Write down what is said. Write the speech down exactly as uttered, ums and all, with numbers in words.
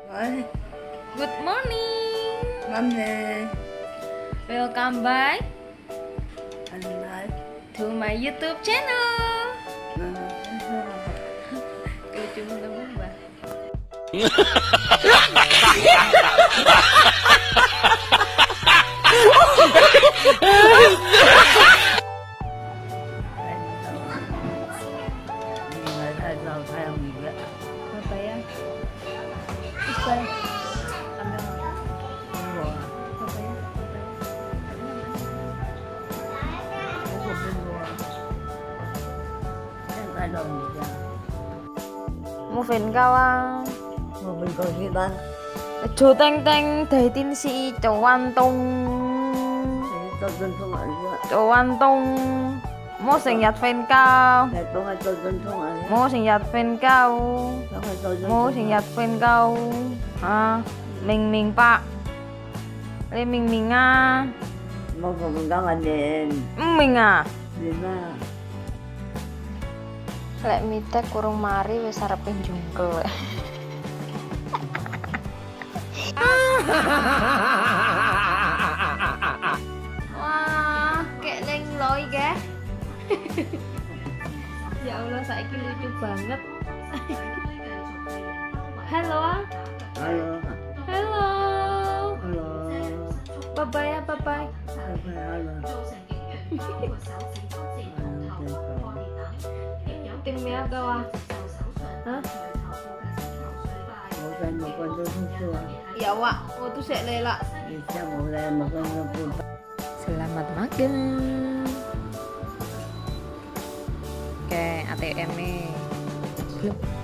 Oi, Good morning. Monday. Welcome back And I. to my YouTube channel. Lucu banget Mbak. Apa ya? Apa ya? Apa ya? Một phiền cao à? Mình còn gì bạn? Chú Tanh Tanh thầy tin sĩ Châu An Tông. Tôi dân không ở nữa. Châu An Tông. Một sinh nhật phiền cao. Để tôi hay tôi dân không ở nữa. Một sinh nhật phiền cao. Tôi hay tôi dân Một không sinh ở. nhật phiền cao. À, mình mình pak. Lên mình mình à. Mau còn mình đang ăn đèn. Mình à. Đi na. Lek mite kurung mari wis arepe njungkel. Wah, kayak neng loi ke. Ya Allah, saiki lucu banget. Halo. Halo. Halo. Halo. Bye bye ya, bye bye. Halo. Tìm mèo đâu à? Hả? Một lần một con tôi không sửa. Iya, Wak. Oh, tuh sik lela. Bisa một lần một con tôi không sửa. Selamat makan. Oke, A T M nih. Belum.